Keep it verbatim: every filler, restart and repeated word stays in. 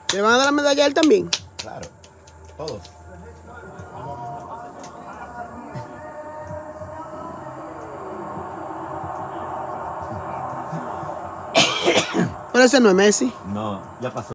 ¿Le van a dar la medalla a él también? Claro, todos. Pero ese no es Messi. No, ya pasó.